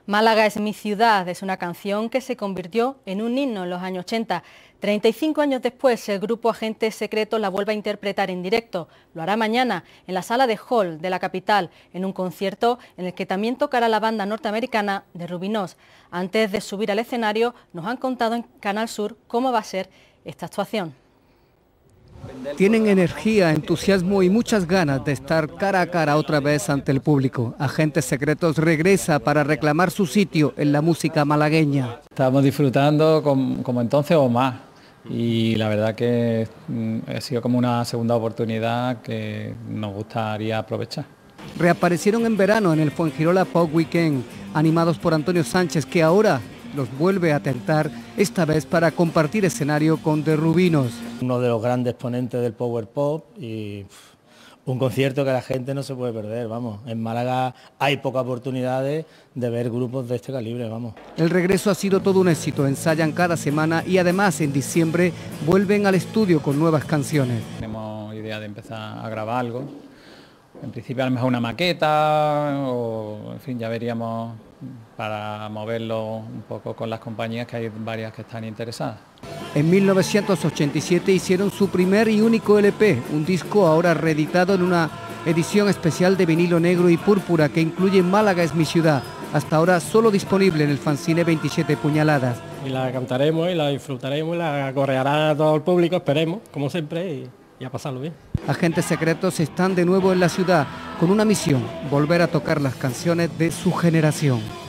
Málaga es mi ciudad es una canción que se convirtió en un himno en los años 80. 35 años después, el grupo Agentes Secretos la vuelve a interpretar en directo. Lo hará mañana en la sala de Hall de la capital, en un concierto en el que también tocará la banda norteamericana de Rubinos. Antes de subir al escenario, nos han contado en Canal Sur cómo va a ser esta actuación. Tienen energía, entusiasmo y muchas ganas de estar cara a cara otra vez ante el público. Agentes Secretos regresa para reclamar su sitio en la música malagueña. Estamos disfrutando como entonces o más, y la verdad que ha sido como una segunda oportunidad que nos gustaría aprovechar. Reaparecieron en verano en el Fuengirola Pop Weekend, animados por Antonio Sánchez, que ahora los vuelve a tentar, esta vez para compartir escenario con The Rubinos. Uno de los grandes exponentes del Power Pop y un concierto que la gente no se puede perder, vamos. En Málaga hay pocas oportunidades de ver grupos de este calibre, vamos. El regreso ha sido todo un éxito, ensayan cada semana y además en diciembre vuelven al estudio con nuevas canciones. Tenemos idea de empezar a grabar algo, en principio a lo mejor una maqueta o en fin, ya veríamos para moverlo un poco con las compañías, que hay varias que están interesadas. En 1987 hicieron su primer y único LP, un disco ahora reeditado en una edición especial de vinilo negro y púrpura que incluye Málaga es mi ciudad, hasta ahora solo disponible en el fanzine 27 puñaladas. Y la cantaremos y la disfrutaremos y la correará a todo el público, esperemos, como siempre, y a pasarlo bien. Agentes Secretos están de nuevo en la ciudad con una misión, volver a tocar las canciones de su generación.